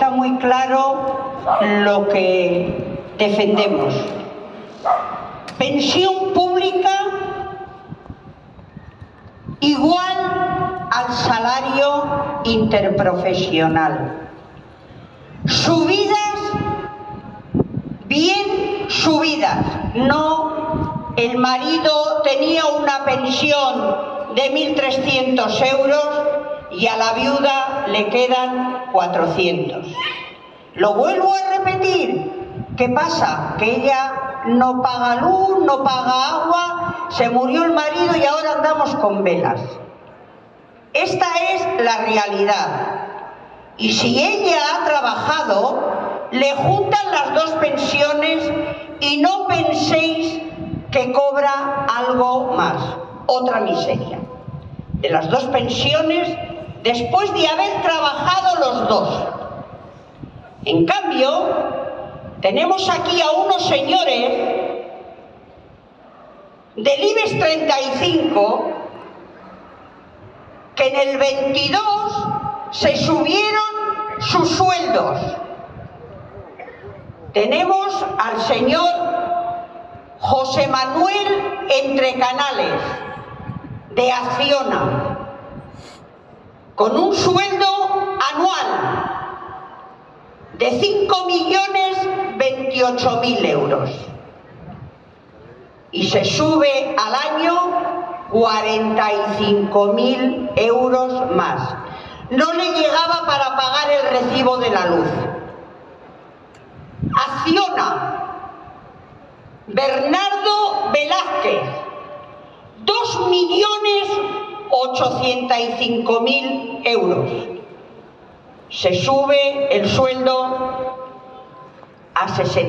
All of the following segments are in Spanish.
está muy claro lo que defendemos. Pensión pública igual al salario interprofesional. Subidas, bien subidas. No, el marido tenía una pensión de 1.300 euros y a la viuda le quedan 400. Lo vuelvo a repetir. ¿Qué pasa? Que ella no paga luz, no paga agua, se murió el marido y ahora andamos con velas. Esta es la realidad. Y si ella ha trabajado, le juntan las dos pensiones y no penséis que cobra algo más. Otra miseria. De las dos pensiones, después de haber trabajado los dos. En cambio, tenemos aquí a unos señores del IBEX 35 que en el 22 se subieron sus sueldos. Tenemos al señor José Manuel Entrecanales de Acciona con un sueldo anual de 5.028.000 euros y se sube al año 45.000 euros más. No le llegaba para pagar el recibo de la luz. Acciona, Bernardo Velázquez, 2.805.000 euros. Se sube el sueldo a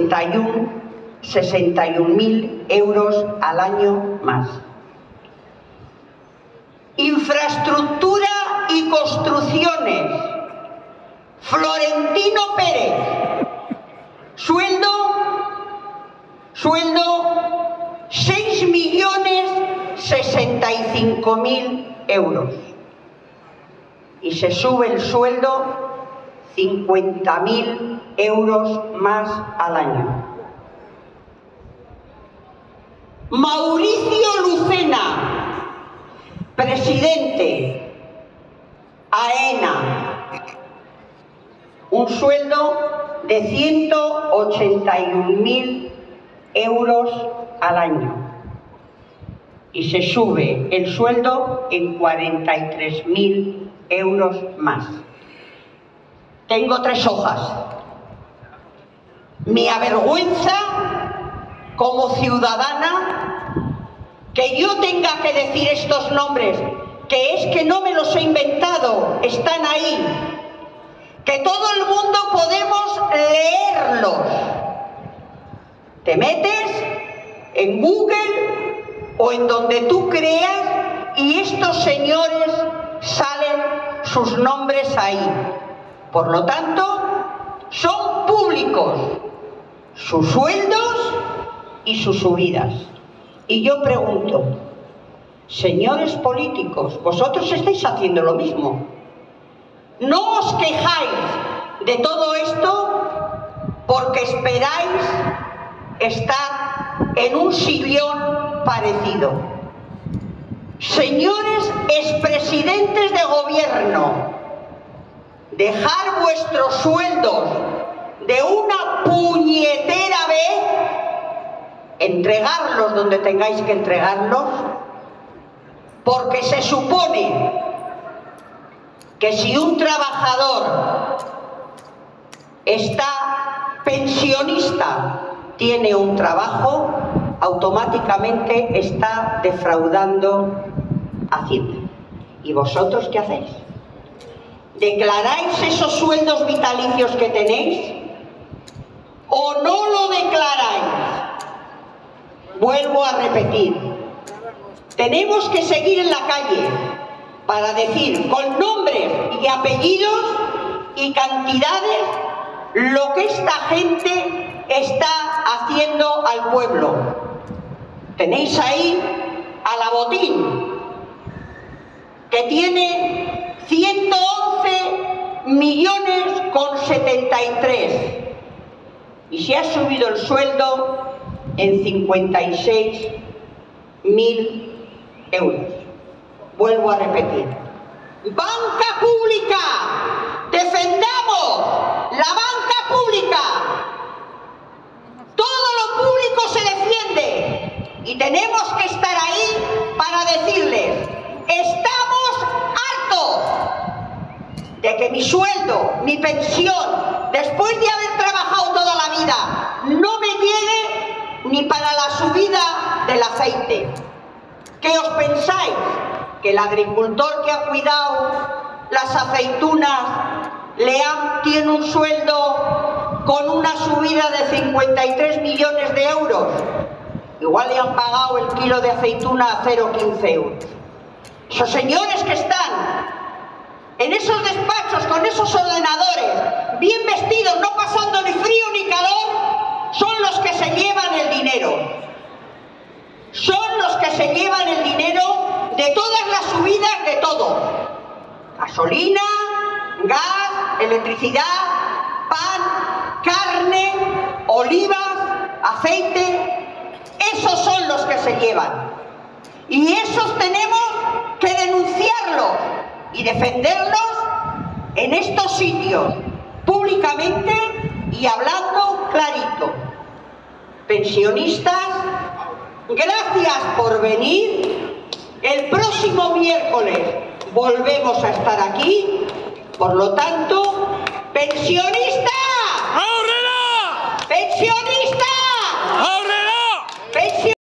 61.000 euros al año más. Infraestructura y construcciones, Florentino Pérez, sueldo 6.065.000 euros y se sube el sueldo 50.000 euros más al año. Mauricio Lucena, presidente, AENA, un sueldo de 181.000 euros al año y se sube el sueldo en 43.000 euros más. Tengo 3 hojas. Me avergüenza como ciudadana que yo tenga que decir estos nombres, que es que no me los he inventado, están ahí, que todo el mundo podemos leerlos. Te metes en Google o en donde tú creas y estos señores salen sus nombres ahí. Por lo tanto, son públicos sus sueldos y sus subidas. Y yo pregunto, señores políticos, vosotros estáis haciendo lo mismo. No os quejáis de todo esto porque esperáis estar en un sillón parecido. Señores expresidentes de gobierno, dejar vuestros sueldos de una puñetera vez, entregarlos donde tengáis que entregarlos, porque se supone que si un trabajador está pensionista, tiene un trabajo, automáticamente está defraudando Hacienda. ¿Y vosotros qué hacéis? ¿Declaráis esos sueldos vitalicios que tenéis o no lo declaráis? Vuelvo a repetir, tenemos que seguir en la calle para decir con nombres y apellidos y cantidades lo que esta gente está haciendo al pueblo. Tenéis ahí a la Botín, que tiene 111 millones. Y se ha subido el sueldo en 56.000 euros. Vuelvo a repetir. ¡Banca pública! ¡¡Defendamos la banca pública! Todo lo público se defiende y tenemos que estar ahí para decirles: estamos hartos de que mi sueldo, mi pensión, después de haber trabajado toda la vida, no me llegue ni para la subida del aceite. ¿Qué os pensáis? ¿Que el agricultor que ha cuidado las aceitunas tiene un sueldo con una subida de 53 millones de euros? Igual le han pagado el kilo de aceituna a 0,15 euros. Esos señores que están en esos despachos con esos ordenadores, bien vestidos, no pasando ni frío ni calor, son los que se llevan el dinero. Son los que se llevan el dinero de todas las subidas de todo. Gasolina, gas, electricidad, pan, carne, olivas, aceite. Esos son los que se llevan. Y esos tenemos que denunciarlos y defenderlos en estos sitios, públicamente y hablando clarito. Pensionistas, gracias por venir. El próximo miércoles volvemos a estar aquí. Por lo tanto, pensionistas, ¡ahorrará! ¡Pensionistas!